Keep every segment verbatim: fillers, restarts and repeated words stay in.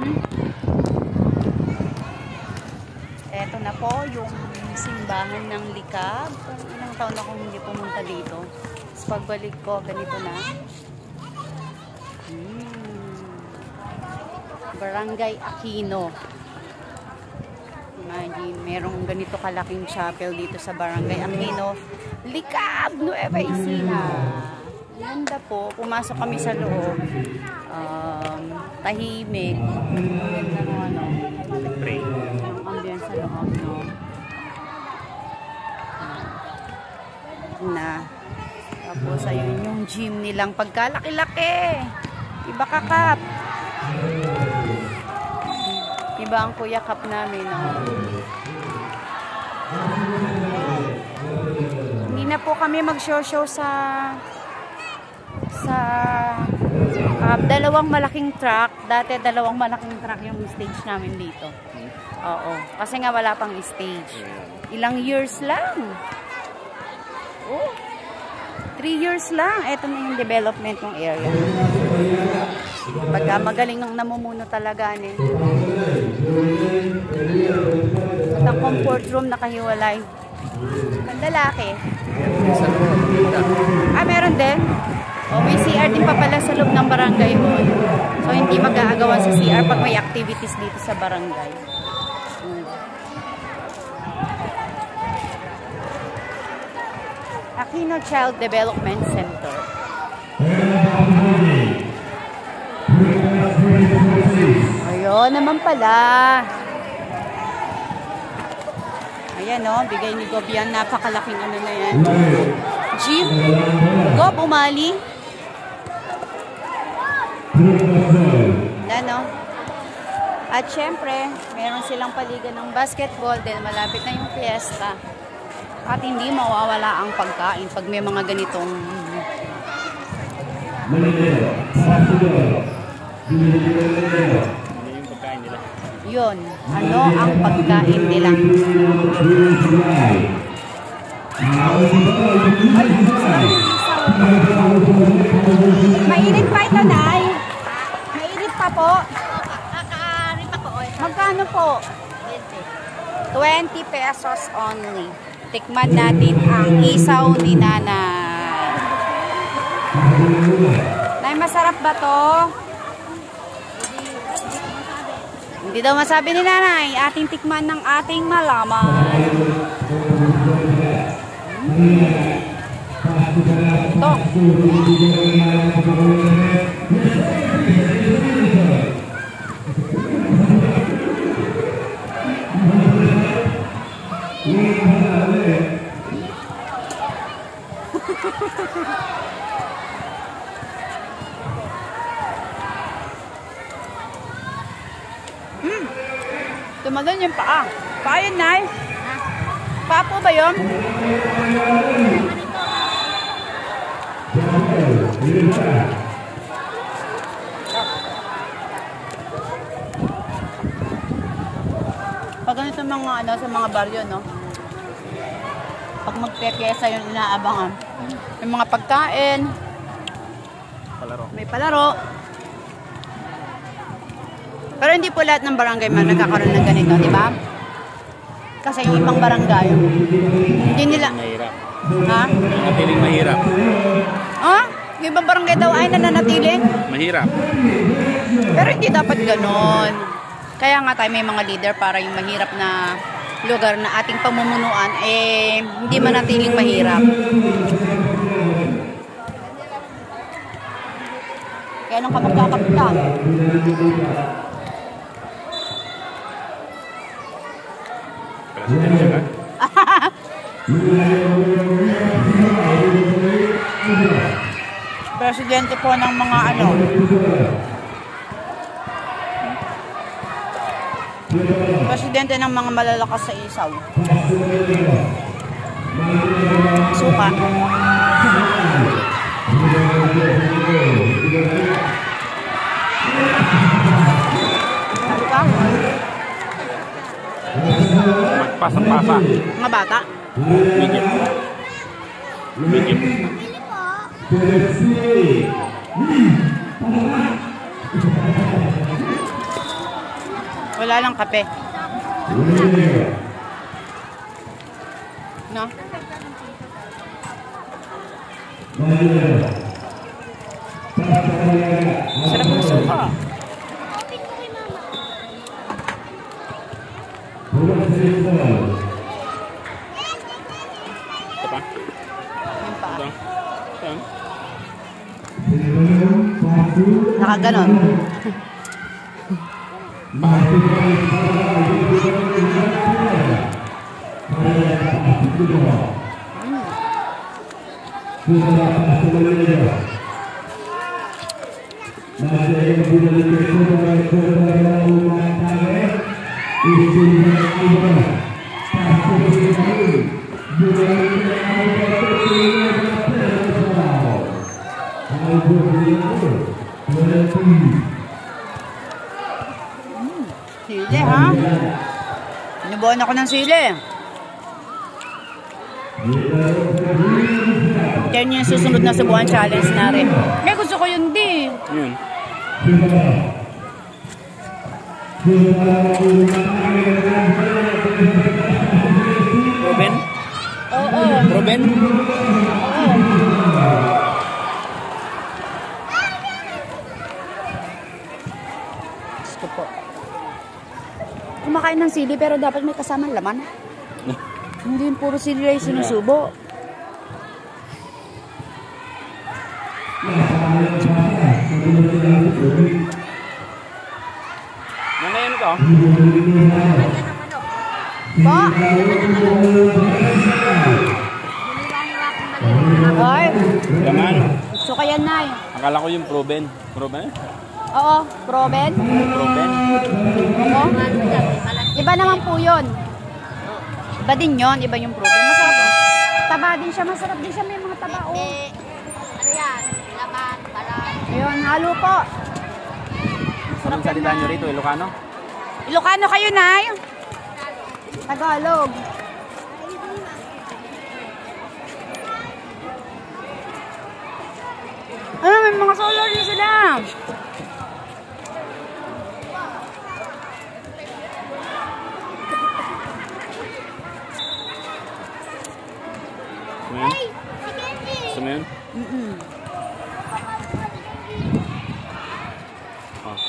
Eto na po yung simbahan ng Likab. Ilang taon akong hindi pumunta dito. Tapos pagbalik ko, ganito na. Hmm. Barangay Aquino. Imagine, merong ganito kalaking chapel dito sa Barangay Aquino. Likab, Nueva Ecija. Ganda po. Pumasok kami sa loob. Um, tahimik. Ganda no, ano. Pray. Ang ambience sa loob, no. Na. Tapos, ayun yung gym nilang pagkalaki-laki. Iba kakap. Iba ang kuya kap namin, no. Hindi na po kami mag-show-show sa sa uh, dalawang malaking truck. Dati dalawang malaking truck yung stage namin dito. Oo. Kasi nga wala pang stage. Ilang years lang. Oh. Three years lang. Ito na yung development ng area. Pagka magaling ang namumuno talaga eh. At ang comfort room nakahiwalay. Pandalaki. Ah, meron din. O, may C R din pa pala sa loob ng barangay hall. So, hindi mag-aagawan sa C R pag may activities dito sa barangay. Hmm. Aquino Child Development Center. Ayun naman pala. Ayan o, bigay ni Gobian. Napakalaking ano na yan. Jeep. Gob, umali. Ano? At syempre, meron silang paligan ng basketball dahil malapit na yung fiesta. At hindi mawawala ang pagkain pag may mga ganitong Ano yung pagkain nila? yun. Ano ang pagkain nila? Mainit pa ito, Nay. Mainit pa po. Kakaari pa po. Magkano po? twenty pesos only. Tikman natin ang isaw ni Nanay. Nay, masarap ba to? Hindi daw masabi ni Nanay. Ating tikman ng ating malaman. Ito. Hmm. Tumalon yung paa. Paa yun, Nay? Paa po ba yun? Pag ganito mga ano sa mga baryo, no? Pag magpepesa yung inaabangan. May mga pagkain. Palaro. May palaro. Pero hindi po lahat ng barangay man nagkakaroon ng ganito, di ba? Kasi yung ibang barangay, hindi nila... Mahirap. Ha? Nanatiling mahirap. Ha? Yung ibang barangay daw ay nananatiling? Mahirap. Pero hindi dapat ganon. Kaya nga tayo may mga leader para yung mahirap na lugar na ating pamumunuan, eh, hindi manatiling mahirap. Kaya nung ka magkakapitan. Presidente ka? Presidente po ng mga ano. Presidente ng mga malalakas sa isaw. Suka. Sabi ka? Magpasa-pasa. Mga bata. Lumigit. Lumigit. Wala lang kape. No? Sarap ng suka. Ito pa? Yun pa. Ito. Ito. Nakaganon. Sili, ha? Sinubuan ako ng sili. Kaya yung susunod na subuan challenge na rin. Eh, gusto ko yun din. Yun. Ruben? Oo. Ruben? Oo. Gusto po. Kumakain ng sili pero dapat may kasamang laman. Hindi yung puro sili ay sinusubo. Ano yan ito? Po? Ay, Yaman. gusto ko yan, Nay. Akala ko yung Ruben. Ruben? Oo, proben. Ruben? Oo. Iba naman po yun. Iba din yun, iba yung proben. Masarap. Taba din siya, masarap din siya. May mga taba, oh. Eh, ano yan? Laman, balat. Ayun, halo po. Anong salita nyo rito? Ilocano? Ilocano kayo, Nay? Tagalog. Ah, may mga solar din sila. Gusto mo yun? Gusto mo yun? Mm-mm. Oh.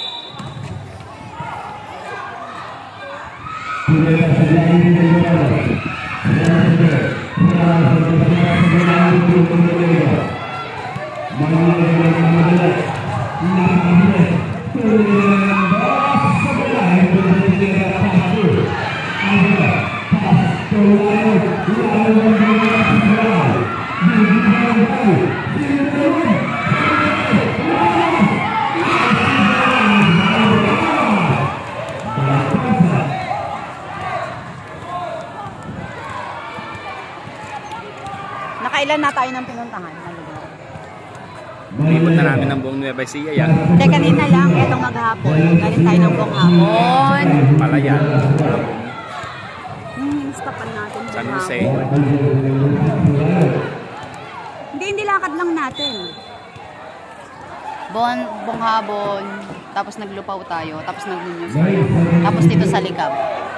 Nakailan na tayo ng pinuntahan? Ibot na namin ng buong Nueva Ecija yan. Hindi, kanina lang. Etong maghapon. Galing tayo ng buong hapon. Palayan. Hmm, instapan natin. San buong Jose. hapon. Hindi, hindi lakad lang natin. Bon, buong hapon. Tapos naglupaw tayo. Tapos nag-news tayo. Tapos dito sa Likab.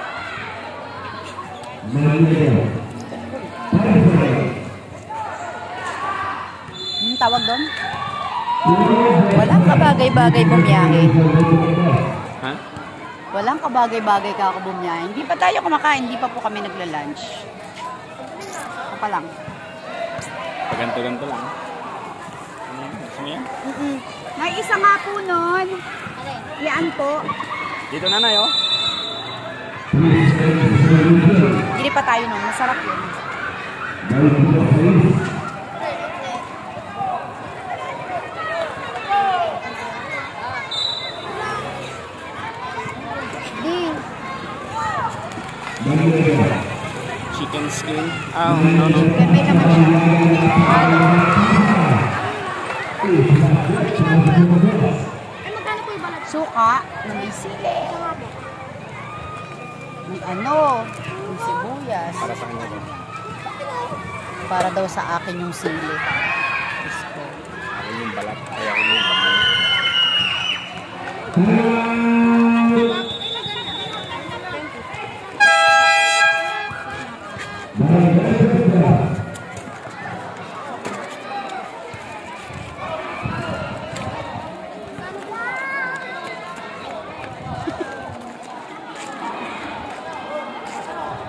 Hmm, tawag doon? Walang kabagay-bagay bumiyahe. Ha? Walang kabagay-bagay ka bumiyahe. Hindi pa tayo kumakain. Hindi pa po kami nagla-lunch. Ako pa lang. Paganto-ganto lang. Gusto mo yan? Mm-mm. May isa nga po nun. Yan po. Dito na na, oh. Hindi pa tayo nun. Masarap yun. Di. Chicken skin. Ah, no, no. Chicken may naman siya. Ano? Ay, magkano po yung balat? Suka na may sili. May ano, may sibuyas. Para sa kanya ko. Para daw sa akin yung sili. Diyos ko. Ako yung balat. Kaya ako yung balat.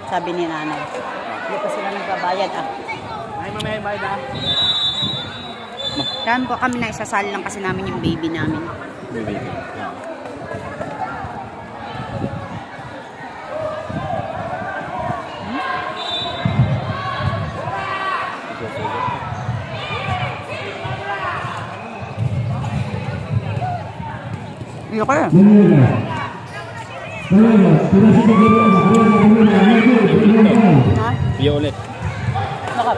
Sabi ni nanay. Hindi pa sila nagbabayad ah. Ay, mamaya bayad ah. Dahil po kami na isasal lang kasi namin yung baby namin. Baby. Iyo ka eh. Ha? Iyo ulit. Nakap.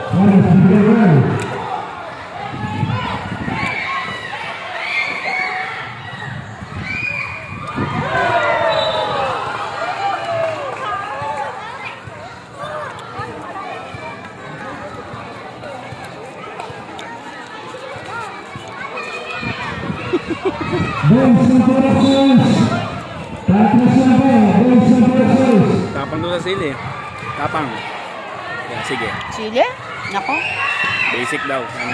Tapang doon sa sili. Tapang. Yeah, sige. Chile? Nako. Basic daw. Ano?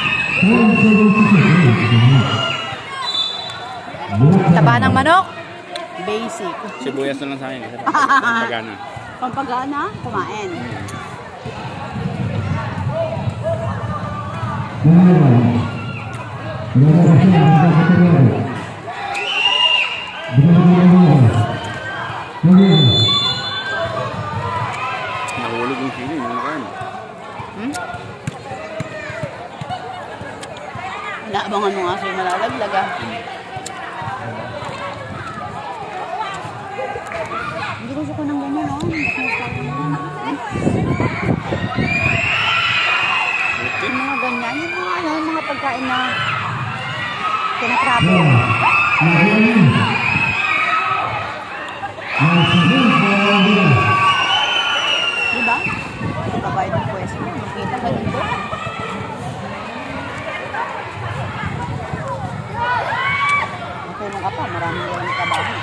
Taba ng manok? Basic. Sibuyas na lang sa akin. Pampagana. Pampagana? Kumain. Nahulog yung sili. Yung nakaan. Hmm? Inaabangan mo nga sa'yo malalaglag ah. Hindi gusto ko ng ganyan oh. Yung mga ganyan, yung mga ano, yung mga pagkain na tinatrapo. Diba? Kabayad ng pwesto. Makita ka dito. Matulong ka pa. Maraming walang trabaho.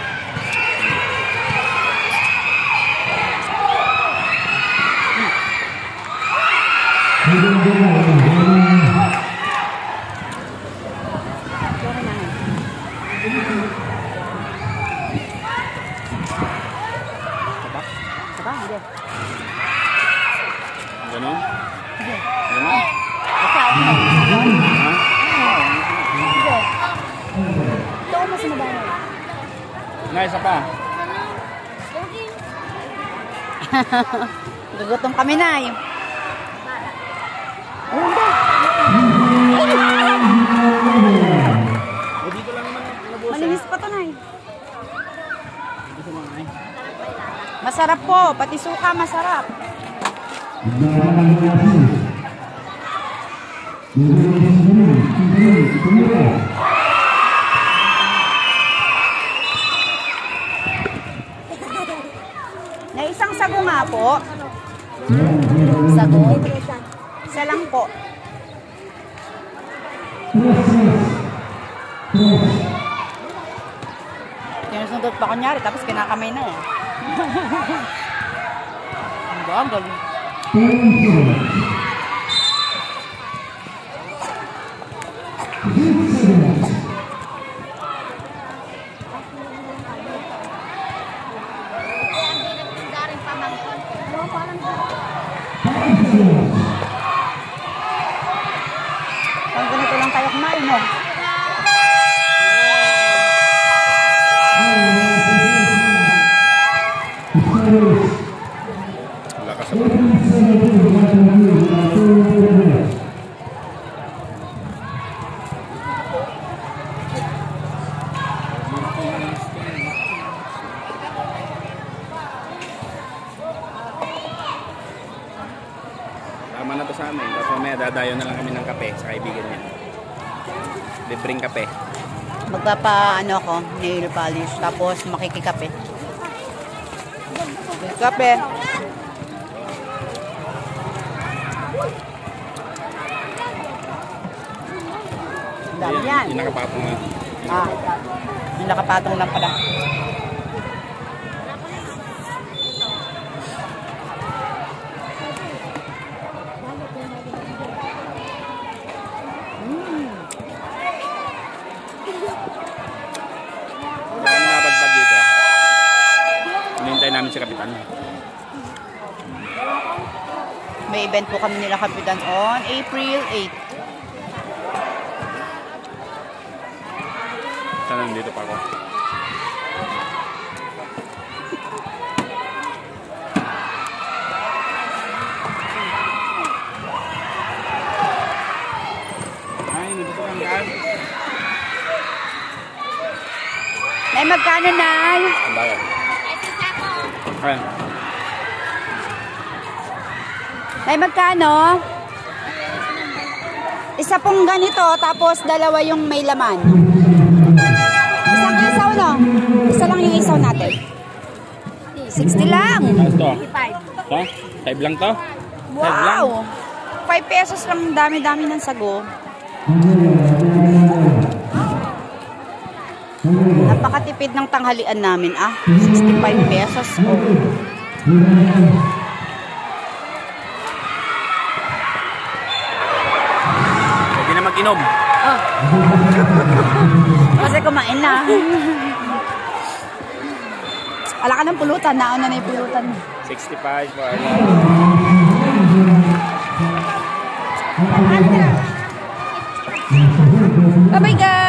Tapak? Saba, hindi. Ganon? Hindi. Ganon? Basta, ano? Ha? Hindi. Ito ako mas mabahay. Nga, isa pa. Gugutom kami na. Yung... Oh, hindi. O, dito lang naman nabusin. Malinis pa to na eh. Dito sa mga ay. Masarap po. Pati suka masarap. Na isang sago nga po. Sago. Isa lang po. Sinusundot pa kunyari tapos kinakamay na eh. Ang bagal. Daring pamangkin. Ano parang Pag ganito lang tayo kumain, no? Lakas sa mga. Tama na to sa amin. Tapos mamaya dadayo na lang kami ng kape sa kaibigan niya. Libreng kape. Magpapa, ano ako, nail polish. Tapos makikikape. Kape. Ang dami yan. Yung nakapatong na. Ah, yung nakapatong lang pala. Mm. Kami nabadbad dito. Hinihintay namin si Kapitan. May event po kami nila Kapitan on April eighth. Sana nandito pa ako. Ay, nandito kang kan. Nay, magkano, Nay? Ang bayan. Ayan. Nay, magkano? Isa pong ganito, tapos dalawa yung may laman. Isang isaw, no? Isa lang yung isaw natin. sixty lang. Ano to? five. To? five lang to? five lang? Wow! five pesos lang, dami-dami ng sago. Napakatipid ng tanghalian namin, ah. sixty-five pesos. Oh. Pwede na mag-inom. Oh. Kasi kumain na. Ala ka ng pulutan. Nauna na yung pulutan. sixty-five for Bye-bye, guys!